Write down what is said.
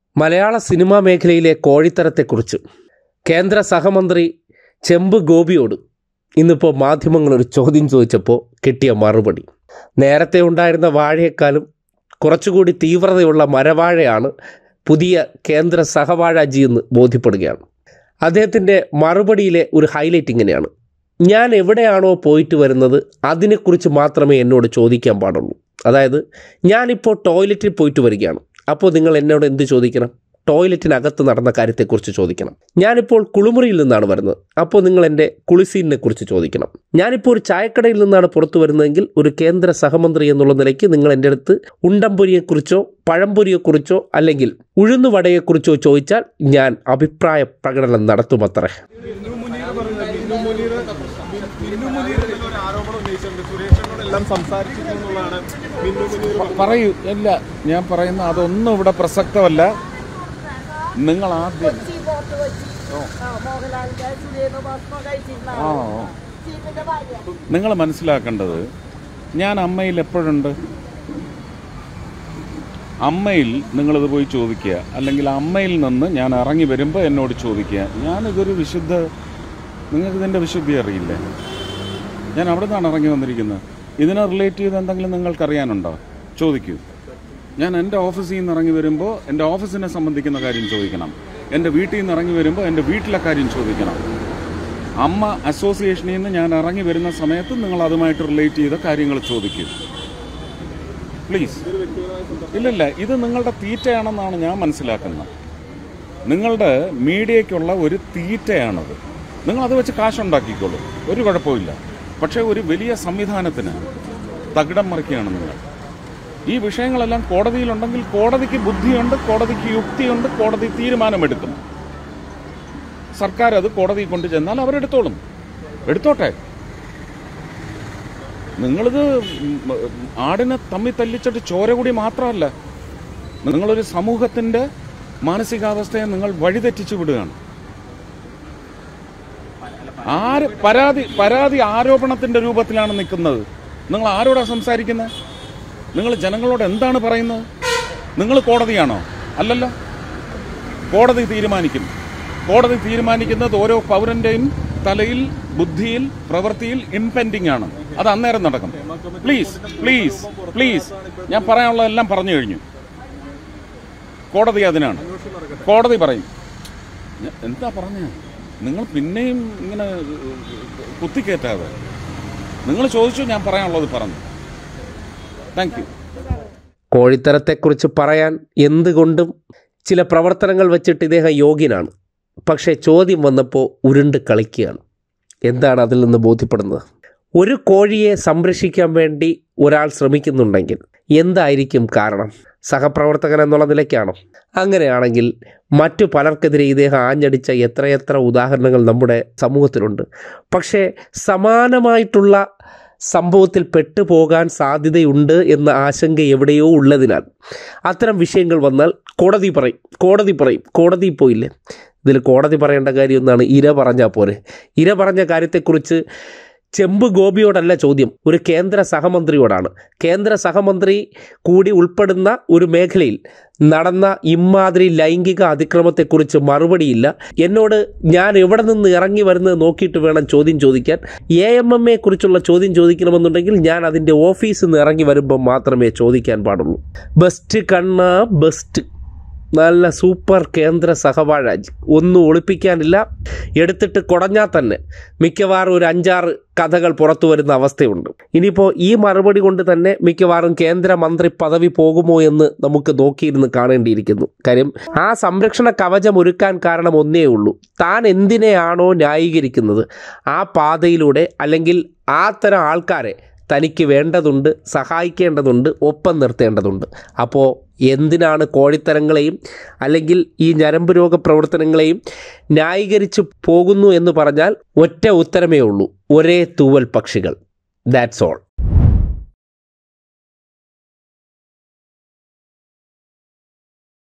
മലയാള cinema മേഖലയിലെ കോഴിത്തരത്തെക്കുറിച്ച് കേന്ദ്ര സഹമന്ത്രി ചെമ്പ് ഗോപിയോട് ഇന്നിപ്പോൾ മാധ്യമങ്ങളൊരു ചോദ്യം ചോദിച്ചപ്പോൾ കിട്ടിയ മറുപടി, നേരത്തെ ഉണ്ടായിരുന്ന വാഴയെക്കാളും കുറച്ചുകൂടി തീവ്രതയുള്ള മരവാഴയാണ് പുതിയ കേന്ദ്ര സഹവാഴാജി എന്ന് ബോധ്യപ്പെടുകയാണ്. അദ്ദേഹത്തിൻ്റെ മറുപടിയിലെ ഒരു ഹൈലൈറ്റ് ഇങ്ങനെയാണ്: ഞാൻ എവിടെയാണോ പോയിട്ട് വരുന്നത് അതിനെക്കുറിച്ച് മാത്രമേ എന്നോട് ചോദിക്കാൻ പാടുള്ളൂ. അതായത് ഞാനിപ്പോൾ ടോയ്ലറ്റിൽ പോയിട്ട് വരികയാണ്, അപ്പോൾ നിങ്ങൾ എന്നോട് എന്ത് ചോദിക്കണം? ടോയ്ലറ്റിനകത്ത് നടന്ന കാര്യത്തെക്കുറിച്ച് ചോദിക്കണം. ഞാനിപ്പോൾ കുളിമുറിയിൽ നിന്നാണ് വരുന്നത്, അപ്പോൾ നിങ്ങൾ എൻ്റെ കുളിസീനിനെ കുറിച്ച് ചോദിക്കണം. ഞാനിപ്പോൾ ഒരു ചായക്കടയിൽ നിന്നാണ് പുറത്തു വരുന്നതെങ്കിൽ ഒരു കേന്ദ്ര സഹമന്ത്രി എന്നുള്ള നിലയ്ക്ക് നിങ്ങൾ എൻ്റെ അടുത്ത് ഉണ്ടംപൊരിയെക്കുറിച്ചോ പഴംപൊരിയെക്കുറിച്ചോ അല്ലെങ്കിൽ ഉഴുന്നുവടയെക്കുറിച്ചോ ചോദിച്ചാൽ ഞാൻ അഭിപ്രായ പ്രകടനം നടത്തുമത്രേ. പറയൂ. ഇല്ല, ഞാൻ പറയുന്ന അതൊന്നും ഇവിടെ പ്രസക്തമല്ല. നിങ്ങൾ ആദ്യം നിങ്ങൾ മനസ്സിലാക്കേണ്ടത്, ഞാൻ അമ്മയിൽ എപ്പോഴുണ്ട്. അമ്മയിൽ നിങ്ങളിത് പോയി ചോദിക്കുക, അല്ലെങ്കിൽ അമ്മയിൽ നിന്ന് ഞാൻ ഇറങ്ങി വരുമ്പോൾ എന്നോട് ചോദിക്കുക. ഞാനിതൊരു നിങ്ങൾക്കിതിൻ്റെ വിശുദ്ധി അറിയില്ലേ? ഞാൻ അവിടെ നിന്നാണ് ഇറങ്ങി വന്നിരിക്കുന്നത്. ഇതിനെ റിലേറ്റ് ചെയ്ത് എന്തെങ്കിലും നിങ്ങൾക്കറിയാനുണ്ടോ? ചോദിക്കൂ. ഞാൻ എൻ്റെ ഓഫീസിൽ നിന്ന് ഇറങ്ങി വരുമ്പോൾ എൻ്റെ ഓഫീസിനെ സംബന്ധിക്കുന്ന കാര്യം ചോദിക്കണം. എൻ്റെ വീട്ടിൽ നിന്ന് ഇറങ്ങി വരുമ്പോൾ എൻ്റെ വീട്ടിലെ കാര്യം ചോദിക്കണം. അമ്മ അസോസിയേഷനിൽ നിന്ന് ഞാൻ ഇറങ്ങി വരുന്ന സമയത്ത് നിങ്ങൾ അതുമായിട്ട് റിലേറ്റ് ചെയ്ത കാര്യങ്ങൾ ചോദിക്കൂ പ്ലീസ്. ഇല്ലില്ല, ഇത് നിങ്ങളുടെ തീറ്റയാണെന്നാണ് ഞാൻ മനസ്സിലാക്കുന്നത്. നിങ്ങളുടെ മീഡിയയ്ക്കുള്ള ഒരു തീറ്റയാണത്. നിങ്ങളത് വെച്ച് കാശുണ്ടാക്കിക്കോളൂ, ഒരു കുഴപ്പമില്ല. പക്ഷേ ഒരു വലിയ സംവിധാനത്തിന് തകിടം മറിക്കുകയാണ് നിങ്ങൾ. ഈ വിഷയങ്ങളെല്ലാം കോടതിയിലുണ്ടെങ്കിൽ കോടതിക്ക് ബുദ്ധിയുണ്ട്, കോടതിക്ക് യുക്തിയുണ്ട്, കോടതി തീരുമാനമെടുക്കും. സർക്കാർ അത് കോടതി കൊണ്ടു ചെന്നാൽ അവരെടുത്തോളും, എടുത്തോട്ടെ. നിങ്ങളിത് ആടിനെ തമ്മി തല്ലിച്ചിട്ട് ചോര കൂടി മാത്രമല്ല, നിങ്ങളൊരു സമൂഹത്തിൻ്റെ മാനസികാവസ്ഥയെ നിങ്ങൾ വഴിതെറ്റിച്ചു വിടുകയാണ്. പരാതി ആരോപണത്തിൻ്റെ രൂപത്തിലാണ് നിൽക്കുന്നത്. നിങ്ങൾ ആരോടാ സംസാരിക്കുന്നത്? നിങ്ങൾ ജനങ്ങളോട് എന്താണ് പറയുന്നത്? നിങ്ങൾ കോടതിയാണോ? അല്ലല്ലോ. കോടതി തീരുമാനിക്കും. കോടതി തീരുമാനിക്കുന്നത് ഓരോ പൗരൻ്റെയും തലയിൽ, ബുദ്ധിയിൽ, പ്രവൃത്തിയിൽ ഇംപെൻഡിങ് ആണ്. അത് അന്നേരം നടക്കും. പ്ലീസ് പ്ലീസ് പ്ലീസ്, ഞാൻ പറയാനുള്ളതെല്ലാം പറഞ്ഞു കഴിഞ്ഞു. കോടതി അതിനാണ്. കോടതി പറയും. എന്താ പറഞ്ഞ? നിങ്ങൾ പിന്നെയും ഇങ്ങനെ കുത്തിക്കയറ്റാതെ. നിങ്ങൾ ചോദിച്ചു, ഞാൻ പറയാനുള്ളത് പറഞ്ഞു. Thank you. കോഴിത്തരത്തെക്കുറിച്ച് പറയാൻ എന്തുകൊണ്ടും ചില പ്രവർത്തനങ്ങൾ വെച്ചിട്ട് ഇദ്ദേഹം യോഗ്യനാണ്. പക്ഷേ ചോദ്യം വന്നപ്പോൾ ഉരുണ്ട് കളിക്കുകയാണ്. എന്താണ് അതിൽ നിന്ന് ബോധ്യപ്പെടുന്നത്? ഒരു കോഴിയെ സംരക്ഷിക്കാൻ വേണ്ടി ഒരാൾ ശ്രമിക്കുന്നുണ്ടെങ്കിൽ എന്തായിരിക്കും കാരണം? സഹപ്രവർത്തകൻ എന്നുള്ള നിലയ്ക്കാണോ? അങ്ങനെയാണെങ്കിൽ മറ്റു പലർക്കെതിരെ ഇദ്ദേഹം ആഞ്ഞടിച്ച എത്രയെത്ര ഉദാഹരണങ്ങൾ നമ്മുടെ സമൂഹത്തിലുണ്ട്. പക്ഷേ സമാനമായിട്ടുള്ള സംഭവത്തിൽ പെട്ടുപോകാൻ സാധ്യതയുണ്ട് എന്ന ആശങ്ക എവിടെയോ ഉള്ളതിനാൽ അത്തരം വിഷയങ്ങൾ വന്നാൽ കോടതി പറയും. കോടതി പോയില്ലേ? ഇതിൽ കോടതി പറയേണ്ട കാര്യം ഒന്നാണ്, ഇര പറഞ്ഞാൽ പോരെ. ഇര പറഞ്ഞ കാര്യത്തെക്കുറിച്ച് ചെമ്പ് ഗോപിയോടല്ല ചോദ്യം, ഒരു കേന്ദ്ര സഹമന്ത്രിയോടാണ്. കേന്ദ്ര സഹമന്ത്രി കൂടി ഉൾപ്പെടുന്ന ഒരു മേഖലയിൽ നടന്ന ഇമ്മാതിരി ലൈംഗിക അതിക്രമത്തെക്കുറിച്ച് മറുപടിയില്ല. എന്നോട് ഞാൻ എവിടെ നിന്ന് ഇറങ്ങി വരുന്നത് നോക്കിയിട്ട് വേണം ചോദ്യം ചോദിക്കാൻ. AMMയെ കുറിച്ചുള്ള ചോദ്യം ചോദിക്കണമെന്നുണ്ടെങ്കിൽ ഞാൻ അതിൻ്റെ ഓഫീസിൽ നിന്ന് ഇറങ്ങി വരുമ്പോൾ മാത്രമേ ചോദിക്കാൻ പാടുള്ളൂ. ബെസ്റ്റ് കണ്ണ, ബെസ്റ്റ്, നല്ല സൂപ്പർ കേന്ദ്ര സഹവാഴാജി. ഒന്നും ഒളിപ്പിക്കാനില്ല. എടുത്തിട്ട് കുടഞ്ഞാൽ തന്നെ മിക്കവാറും ഒരു 5-6 കഥകൾ പുറത്തു വരുന്ന അവസ്ഥയുണ്ട്. ഇനിയിപ്പോൾ ഈ മറുപടി കൊണ്ട് തന്നെ മിക്കവാറും കേന്ദ്രമന്ത്രി പദവി പോകുമോ എന്ന് നമുക്ക് നോക്കിയിരുന്ന് കാണേണ്ടിയിരിക്കുന്നു. കാര്യം ആ സംരക്ഷണ കവചം ഒരുക്കാൻ കാരണം ഒന്നേ ഉള്ളൂ, താൻ എന്തിനെയാണോ ന്യായീകരിക്കുന്നത് ആ പാതയിലൂടെ അല്ലെങ്കിൽ ആ തരം ആൾക്കാരെ തനിക്ക് വേണ്ടതുണ്ട്, സഹായിക്കേണ്ടതുണ്ട്, ഒപ്പം നിർത്തേണ്ടതുണ്ട്. അപ്പോൾ എന്തിനാണ് കോഴിത്തരങ്ങളെയും അല്ലെങ്കിൽ ഈ ഞരമ്പ് രോഗ പ്രവർത്തനങ്ങളെയും ന്യായീകരിച്ച് പോകുന്നു എന്ന് പറഞ്ഞാൽ ഒറ്റ ഉത്തരമേ ഉള്ളൂ: ഒരേ തൂവൽ പക്ഷികൾ. That's all.